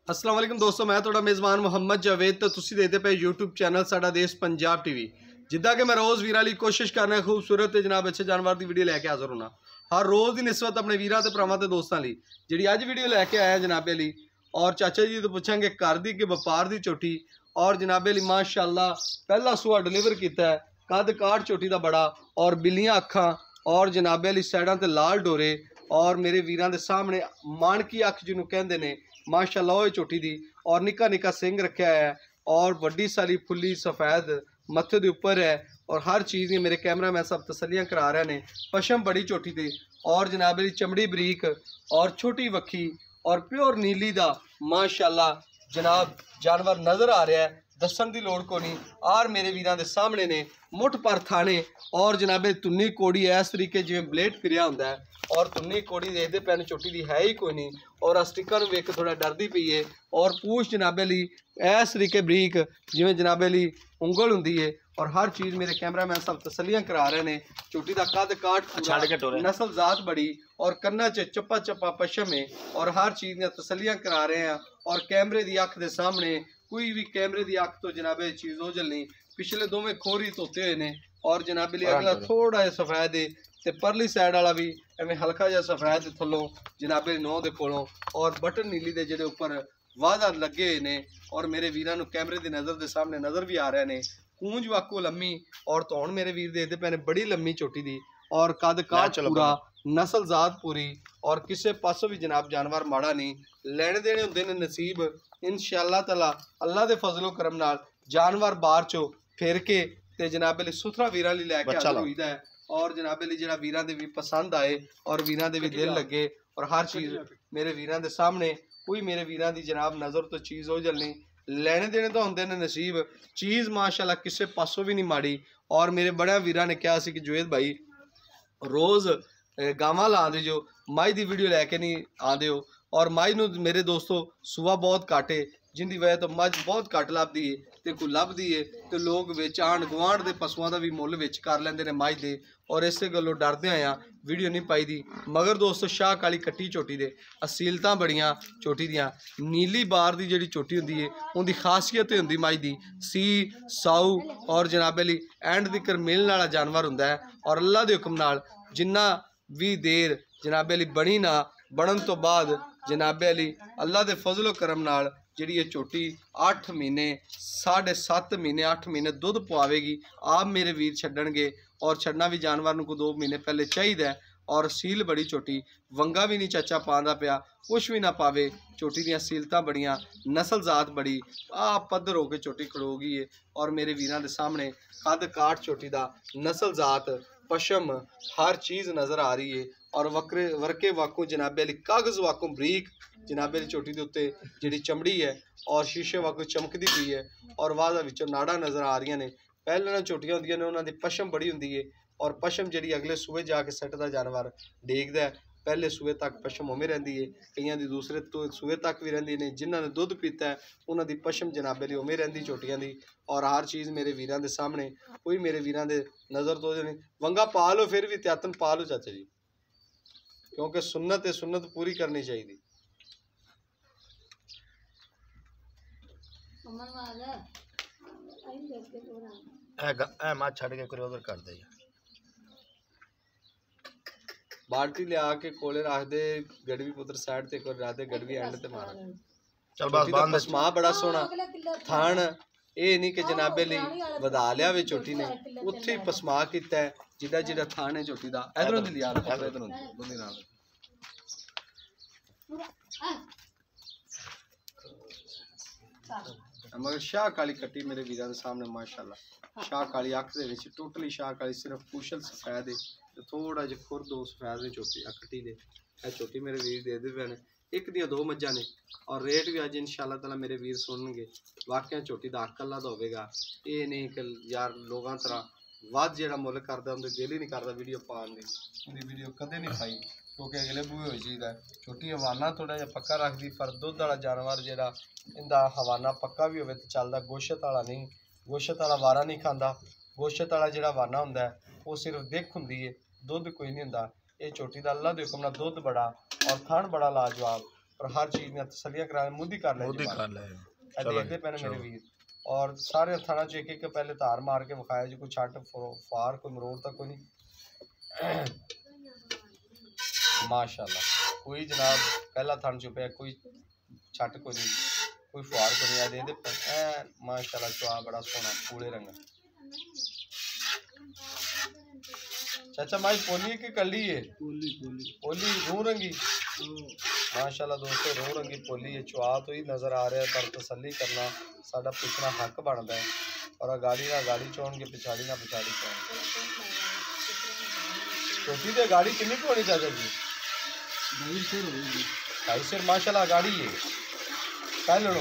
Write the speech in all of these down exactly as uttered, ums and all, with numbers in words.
अस्सलाम वालेकुम दोस्तों, मैं थोड़ा मेज़बान मुहम्मद जावेद तो तुसी देखते पे यूट्यूब चैनल साडा देश पंजाब टीवी। जिद्दां कि मैं रोज़ वीरां लई कोशिश करना खूबसूरत ते जनाब अच्छे जानवर की वीडियो लैके हाज़र होना हर रोज़ की निस्बत अपने वीरां ते भरावां ते दोस्तां लई जिहड़ी अज वीडियो लैके आया जनाबे लई। और चाचा जी तो पूछांगे घर दी कि व्यापार की झोटी और जनाबे लई माशाअल्लाह पहला सूआ डिलीवर किया है। कद काठ झोटी का बड़ा और बिल्लियां अखां और जनाबे लई साइडां ते लाल डोरे और मेरे वीरां दे सामने मानकी अख जिन्हों कहते हैं माशाअल्लाह ओह झोटी दी और निक्का निक्का सिंग रखा है और वड्डी सारी फुल्ली सफ़ैद मत्थे के उपर है और हर चीज़ मेरे कैमरा मैन सब तसलियां करा रहे हैं। पशम बड़ी झोटी थी और जनाब चमड़ी बरीक और छोटी वक्खी और प्योर नीली दा माशाअल्लाह जनाब जानवर नज़र आ रहा है। दसन की लोड़ को नहीं आर मेरे वीरां दे सामने ने मुठ पर थाने और जनाबे तुन्नी कोड़ी इस तरीके जिवें ब्लेड फिरिया होंदा है और तुन्नी कोड़ी देखते पैन चोटी दी है ही कोई नहीं और स्टिकर वेख थोड़ा डरदी पई है और पूछ जनाबे ली इस तरीके बरीक जिवें जनाबे ली उंगल हुंदी है और हर चीज़ मेरे कैमरा मैन सब तसलियां करा रहे हैं। चोटी का कद काठ नस्ल जात बड़ी और कन्ना च चप्पा चप्पा पशम है और हर चीज़ तसलियां करा रहे हैं और कैमरे की अख के सामने कोई भी कैमरे की अख तो जनाबे चीज़ ओझल नहीं। पिछले दोवें खोरी धोते हुए ने और जनाबे लिए अगला थोड़ा जहा सफ़ैद है तो परली साइड वाला भी एवं हल्का जहा सफ़ैद थलों जनाबे नौ के कोलों और बटन नीली के जेडे उपर वादा लगे हुए ने और मेरे वीरां नूं कैमरे की नज़र के सामने नज़र भी आ रहे हैं। कूंज वाकू लम्मी और धौन मेरे वीर देखते पे बड़ी लम्मी चोटी दी और कद काठ पूरा नस्ल जात पूरी और किसी पासों भी जनाब जानवर माड़ा नहीं। लैने देने होंदे ने नसीब इंशाअल्लाह तआला अल्लाह के फजलो करम नाल जानवर बाहर चो फिर के ते जनाबे लई सुथरा वीरां लई लैके हाज़र होईदा है और जनाबे लई जिहड़ा वीरां दे भी पसंद आए और वीरां दे भी दिल लगे और हर चीज़ मेरे वीरां दे सामने कोई मेरे वीरां दी जनाब नज़र तो चीज़ ओझल नहीं। लैने देने तो होंदे ने नसीब चीज़ माशाअल्लाह किसी पासों भी नहीं माड़ी और मेरे बड़े वीरां ने कहा सी कि जुएद भाई रोज़ गावां लांदे जो माई दी वीडियो लैके नहीं आंदे हो और माई नूं मेरे दोस्तों सुबह बहुत घट है जिंदी वजह तो मझ बहुत घट लभदी है तो कोई लभदी है तो लोग विच आण गुआढ़ के पशुओं का भी मुल विच कर लेंदे ने मझ दे और इस गलों डरदे आया वीडियो नहीं पाई दी। मगर दोस्तों शाह काली कट्टी झोटी दे असीलतां बड़ियां झोटी दियां नीली बार की जिहड़ी झोटी हुंदी है उनकी खासियत हुंदी मझ दी सी साऊ और जनाबे लई एंड तिकर मिलण वाला जानवर हुंदा है और अल्लाह के हुक्म नाल जिन्ना भी देर जनाबे लई बनी ना बनन तो बाद जनाबे लई अल्लाह के फजलो करम नाल जिहड़ी ये झोटी अठ महीने साढ़े सत्त महीने अठ महीने दुध पवावेगी। आप मेरे वीर छड्डणगे और छड्डना भी जानवर नूं को दो महीने पहले चाहिए और सील बड़ी झोटी वंगा भी नहीं चाचा पाँदा पिया कुछ भी ना पावे। झोटी दियां सीलतां बड़ियां नस्ल जात बड़ी आ पद्धर होकर झोटी खड़ो गई है और मेरे वीरां दे सामने कद काठ झोटी दा नस्ल जात पशम हर चीज़ नज़र आ रही है और वक्रे वर्के वाकू जनाबे लई कागज़ वाकू बरीक जनाबे चोटी के उत्ते जिहड़ी चमड़ी है और शीशे वाकू चमकती पई है और वादा विचों नाड़ा नज़र आ रही ने। पहले ना झोटियां होंदियां ने उन्हां दी पशम बड़ी हुंदी है और पशम जिहड़ी अगले सूबे जाके सट्टदा जानवर डेगदा है पहले सूबे तक पशम उवें रहिंदी है कईयां दी दूसरे तो सूबे तक भी रहिंदी ने जिन्हां ने दुध पीता है उन्हां दी पशम जनाबे लई उवें रहिंदी झोटियां दी और हर चीज़ मेरे वीरां दे सामने कोई मेरे वीरां दे नज़र तो नहीं वंगा पा लो फिर भी त्यातन पा लो चाचा जी क्योंकि सुन्नत है सुन्नत पूरी करनी चाहिए। बाल्टी लिया के कोले रख दे गड़वी पुत्र साइड ते कोई रख दे गड़वी एंड ते मार चल बस बांध पसमा बड़ा सोहना थान ये नहीं कि जनाबे लई वधा लिया वे चोटी ने उत्थे ही पसमा कीता है जिदा जिदा थान है चोटी दा इधरों दी लिया इधरों बंदी नाल मगर शाह काली कट्टी मेरे वीरां दे सामने माशाअल्लाह शाह काली अख दे विच टोटली शाह काली सिर्फ कुशल सफेद है तो थोड़ा जिहा खुर दो सफेद ने चोटी कट्टी दे ए चोटी मेरे वीर दे दे पे एक दियां दो मज्जां ने और रेट भी अज इंशाअल्लाह ताला मेरे वीर सुनणगे वाकई झोटी दा हक अल्लाह दा होवेगा। ये नहीं कि यार लोगों तरह वध जिहड़ा मुल करदा उंदे दिल ही नहीं करदा वीडियो पाउण दी उंदी वीडियो कदे नहीं पाई क्योंकि अगले बूहे हो जाइए छोटी हवाना थोड़ा जहा पक्का रखती पर दुध वाला जानवर जो इनका हवाना पक्का भी हो चलता गोशत वाला नहीं गोशत वाला वारा नहीं खाता गोशत वाला जो हवाना होंगे वो सिर्फ दिख होंगी है दुध कोई नहीं होंगे। ये छोटी का अल्लाह के हुक्म नाल दुध बड़ा और थन बड़ा लाजवाब और हर चीज़ में तसलियां कराने मुद्दी कर ले मुद्दी कर ले देखते पे मेरे वीर। और सारे थाना च एक एक पहले तार मार के विखाया जी, कोई छट फार कोई मरोड़ तक कोई नहीं। माशाल्लाह कोई जनाब पहला थान चुपया, कोई छट कोई नहीं, कोई फार को नहीं। दे दे माशाल्लाह चुआ बड़ा सोना पूरे रंग। चाचा माई पोली की कली है? पोली पोली पोली रू रंगी माशाल्लाह दोस्तों, रू रंगी पोली है। चुआ तो ही नज़र आ रहा है, पर तसली करना साडा पूछना हक बनता है। और गाड़ी ना गाड़ी चोन के पिछाड़ी ना पिछाड़ी चोन। छोटी तो गाड़ी कितनी की होनी चाचा जी? ढाई सिर माशाल्लाह गाड़ी है पहले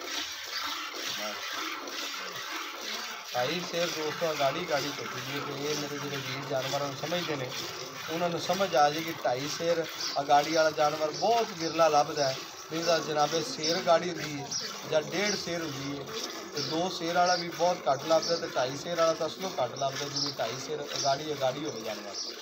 ढाई सिर दोस्तों गाड़ी गाड़ी छोटी जी। तो ये मेरे जो वीर जानवर समझते हैं उन्होंने समझ आ जाए कि ढाई सिर गाड़ी वाला जानवर बहुत विरला लभदा है। नहीं तो जनाबे शेर गाड़ी होती है या डेढ़ शेर होती है, तो दो शेर वाला भी बहुत घट लभदा, तो ढाई शेर वाला तो असलों घट लभदा जी। ढाई शेर गाड़ी गाड़ी हो जानवर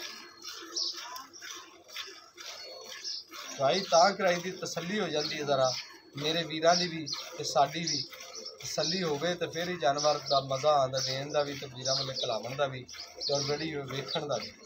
भाई तां कराई दी तसली हो जाती है ज़रा मेरे वीरां दी भी ते साडी भी तसली होवे तो फिर ही जानवर का मज़ा आंदा, देन का भी तो वीरां वाले खिलावन का भी और बड़ी वेखण का भी।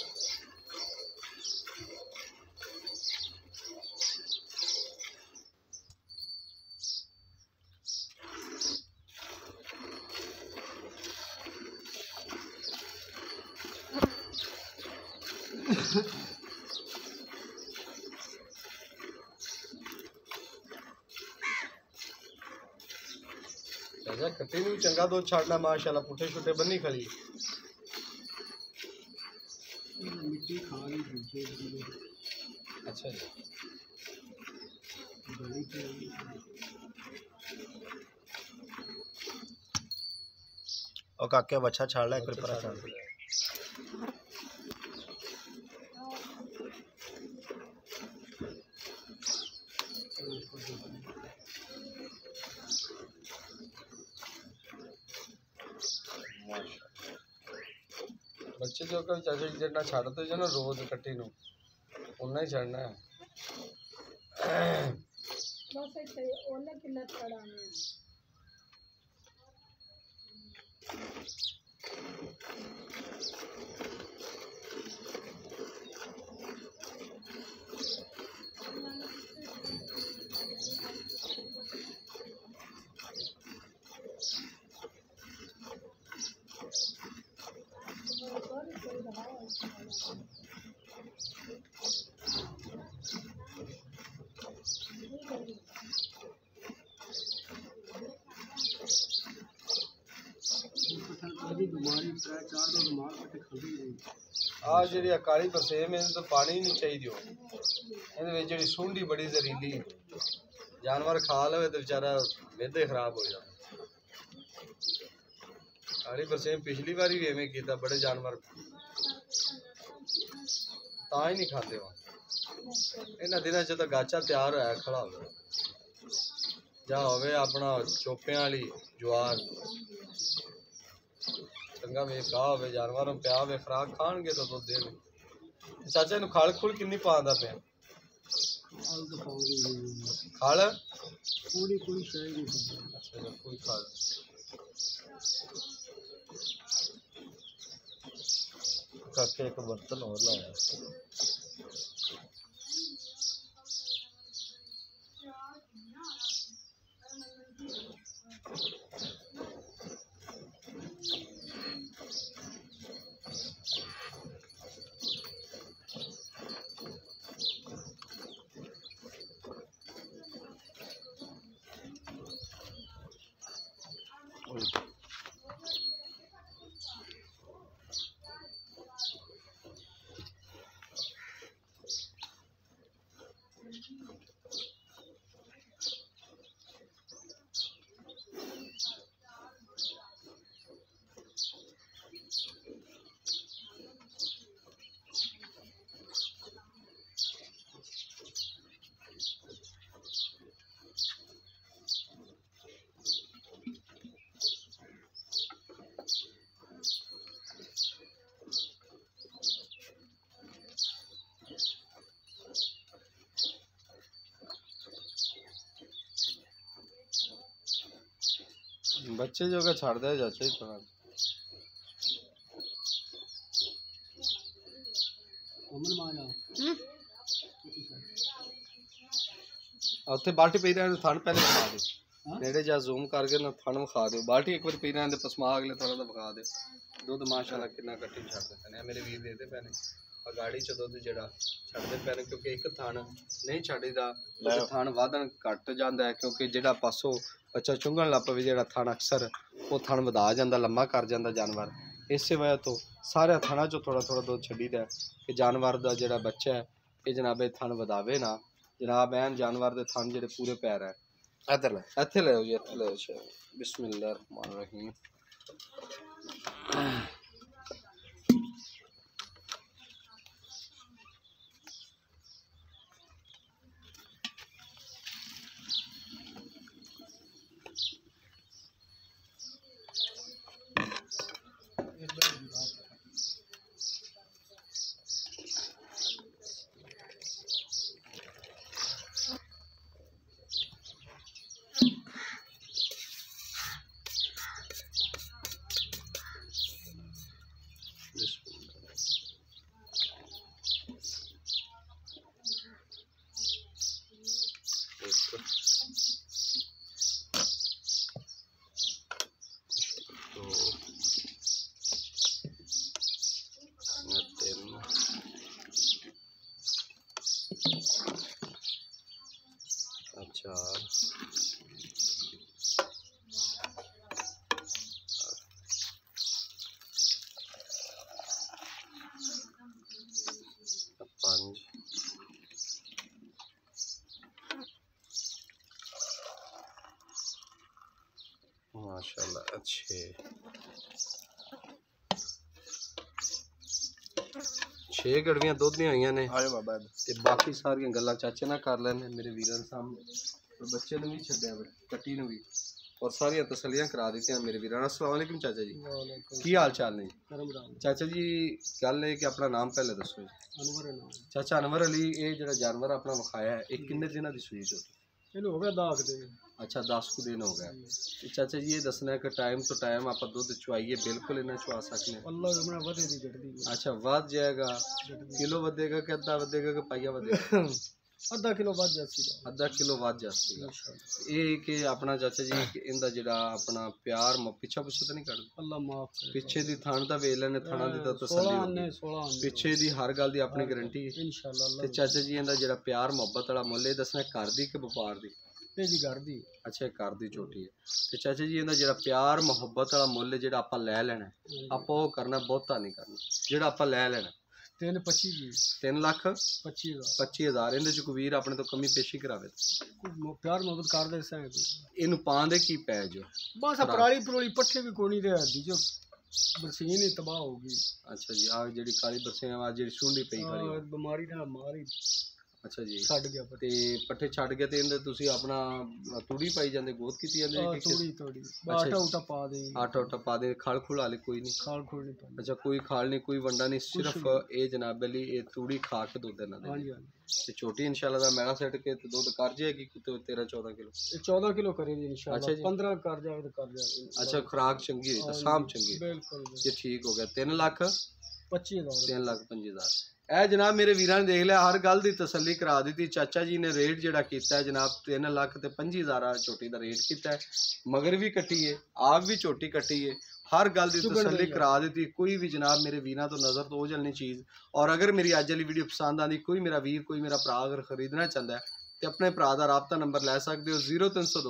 चाचा कट्टी भी चंगा दो छाड़ना माशाल्लाह, पुठे छुटे बनी खड़ी। अच्छा जी और काके बच्चा छाड़ ला एक पर छाड़ बच्चे जो कभी चाचा जी जितना छाड़ते जो ना रोज कट्टी नू उन्ना ही छड़ना है। आ जी अकाली बरसेम इन तो पानी ही नहीं चाहिए, ये जी सुंडी बड़ी जहरीली जानवर खा ले तो बेचारा मेदे खराब हो जाए। काली बरसेम पिछली बार भी इवें किया, बड़े जानवर ता ही नहीं खाते हो। इन्होंने दिनों च तो गाचा तैयार होया खड़ा हो जा होवे अपना चोपियां वाली ज्वार चंगा वेख गा होवे जानवर प्या होवे खुराक खाणगे तो दुध देवे। चाचा इनू खल खुल किन्नी पांदा पिया? खल पूरी पूरी शायद अच्छा कोई खल काके एक बर्तन और लाया बच्चे जो का छाड़ दे चाचा जी थोड़ा ਉੱਥੇ ਬਾਲਟੀ ਪਈ ਰਹਿਣ ਥਣ ਪਹਿਲੇ ਵਿਖਾ ਦਿਓ ਨੇੜੇ ਜਾ ਜ਼ੂਮ ਕਰਕੇ ਨਾ ਥਣ ਵਿਖਾ ਦਿਓ ਬਾਲਟੀ ਇੱਕ ਵਾਰ ਪਈ ਰਹਿਣ ਦੇ ਪਸਮਾ ਅਗਲੇ ਥੋੜਾ ਜਿਹਾ ਵਿਖਾ ਦਿਓ ਦੁੱਧ ਮਾਸ਼ਾਅੱਲਾ ਕਿੰਨਾ ਇਕੱਠੀ ਛੱਡ ਦਿੱਤੇ ਨੇ ਮੇਰੇ ਵੀਰ ਦੇ ਪਏ ਨੇ ਆ ਗਾੜੀ ਚ ਦੁੱਧ ਜਿਹੜਾ ਛੱਡਦੇ ਪਏ ਨੇ ਕਿਉਂਕਿ ਇੱਕ ਥਣ ਨਹੀਂ ਛੱਡੀਦਾ ਉਹ ਥਣ ਵਧਣ ਘਟ ਜਾਂਦਾ ਹੈ ਕਿਉਂਕਿ ਜਿਹੜਾ ਪਾਸੋਂ ਬੱਚਾ ਚੁੰਗਣ ਲੱਗ ਪਵੇ ਜਿਹੜਾ ਥਣ ਅਕਸਰ ਉਹ ਥਣ ਵਧਾ ਜਾਂਦਾ ਲੰਮਾ ਕਰ ਜਾਂਦਾ ਜਾਨਵਰ ਇਸੇ ਵਜ੍ਹਾ ਤੋਂ ਸਾਰੇ ਥਣਾਂ ਚੋਂ ਥੋੜਾ ਥੋੜਾ ਦੁੱਧ ਛੱਡੀਦਾ ਕਿ ਜਾਨਵਰ ਦਾ ਜਿਹੜਾ ਬੱਚਾ ਹੈ ਇਹ ਜਨਾਬ ਇਹ ਥਣ ਵਧਾਵੇ ਨਾ जनाब एन जानवर के थन जेडे पूरे पैर है इधर ले इत्थे ले जी इत्थे ले बिस्मिल्लाह रहमान रहीम चार पाँच माशाल्लाह अच्छे छे गड़वियां दुध दी हुई ने ते बाकी सारियां गल्लां चाचे ना कर लैने मेरे वीरां दे सामने और बच्चे ने भी छड्या कट्टी ने भी और सारियां तसलियां करा दी मेरे वीरां। अस्सलाम वालेकुम चाचा जी की हाल चाल ने चाचा जी गल है कि अपना नाम पहले दसो जी। चाचा अनवर अली ये जो जानवर अपना विखाया है ये किन्ने दिनों की सूई चो हो गया दस दिन अच्छा दस कुछ दिन हो गए चाचा जी ये दसना है कि टाइम तो टाइम आप दुध चुवाइए बिल्कुल इन्हें चुवा सकते अच्छा वध जाएगा किलो वधेगा कि अद्धा वधेगा कि पाइया वधेगा अद्धा किलो वध जासी अद्धा किलो वध जासी ये कि अपना चाचा जी इनका जिहड़ा अपना प्यार पिछा पिछे तो नहीं कटदा अल्लाह माफ करे पिछे दी थान दा वेल ने थाना दी तो तसल्ली पिछे दी हर गल दी अपनी गारंटी है इंशाअल्लाह ते चाचा जी इनका जिहड़ा प्यार मोहब्बत वाला मुੱਲ ਇਹ दसना घर दी कि व्यापार दी ਇਹ ਜੀ घर दी अच्छा घर दी झोटी है ते चाचा जी इनका जिहड़ा प्यार मोहब्बत वाला मुੱਲ ਜਿਹੜਾ ਆਪਾਂ ਲੈ ਲੈਣਾ ਆਪਾਂ ਉਹ ਕਰਨਾ ਬਹੁਤਾ ਨਹੀਂ ਕਰਨਾ ਜਿਹੜਾ ਆਪਾਂ ਲੈ ਲੈਣਾ तीन पच्ची जी तीन लाख पच्ची हजार पच्ची हजार इहदे च कोई वीर अपने तो कमी पेशी करावे प्यार मोहब्बत कर दे सा इनू पांदे की पै जो बस पराली परोली पट्ठे भी कोनी दे दी जो बरसीन ही तबाह होगी। अच्छा जी आ जेडी काली बरसीन आ जेडी सुंडी पई खड़ी बीमारी ना मारी अच्छा जी छड़ गया ते पट्ठे छड़ गए ते इनदे तुसी अपना तूड़ी पाई जांदे गोद कीती जांदे कि तूड़ी तूड़ी आटा उटा पा दे आटा उटा पा दे खाल खुल वाले कोई नहीं खाल खुल नहीं पा अच्छा कोई खाल नहीं कोई वंडा नहीं सिर्फ ए जनाब अली ए तूड़ी खा के दूध देना हां जी हां ते छोटी इंशाल्लाह दा मेरा सेट के ते दूध कर जाएगी कि तेरह चौदह किलो ये चौदह किलो करेगी इंशाल्लाह पंद्रह कर जाए तो कर जाए अच्छा खुराक चंगी है तो शाम चंगी बिल्कुल ये ठीक हो गया तीन लाख पच्ची हजार तीन लाख पंजी हजार ਇਹ जनाब मेरे वीर ने देख लिया हर गल की तसली करा दी चाचा जी ने रेट जोड़ा किया जनाब तीन लाख तो पंजी हज़ार छोटी का रेट किया मगर भी कट्टी है आप भी छोटी कट्टी है हर गल की तसली करा दी कोई भी जनाब मेरे वीरों तो नज़र तो ओझलनी चीज़ और अगर मेरी अज वाली वीडियो पसंद आती कोई मेरा वीर कोई मेरा भरा अगर खरीदना चाहता है तो अपने भरा का राबता नंबर लै सकते हो जीरो तीन सौ दो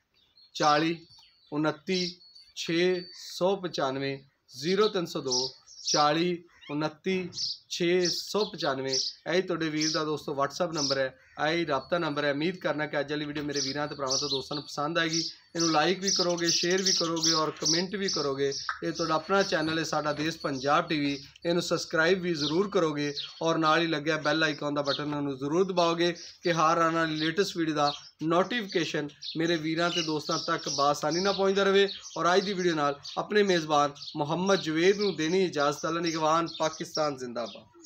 चाली उनती छे सौ पचानवे जीरो तीन सौ दो चाली उनती छे सौ पचानवे यही तुहाडे वीर का दोस्तों व्हाट्सअप नंबर है यही राबता नंबर है। उम्मीद करना कि अज वाली वीडियो मेरे वीरों तो भरावां तो दोस्तों पसंद आएगी इनू लाइक भी करोगे शेयर भी करोगे और कमेंट भी करोगे ये तुहाडा अपना चैनल है साडा देश पंजाब टीवी इनू सबसक्राइब भी जरूर करोगे और नाल ही लग्या बैल आइकॉन का बटन उन्होंने जरूर दबाओगे कि हर आने वाली लेटेस्ट वीडियो का नोटिफिकेशन मेरे वीरों ते दोस्तों तक बासानी ना पहुँचता रहे। और अज की वीडियो नाल अपने मेज़बान मुहम्मद जवेद नूं देनी इजाज़त। अल्लाह निगहबान पाकिस्तान जिंदाबाद।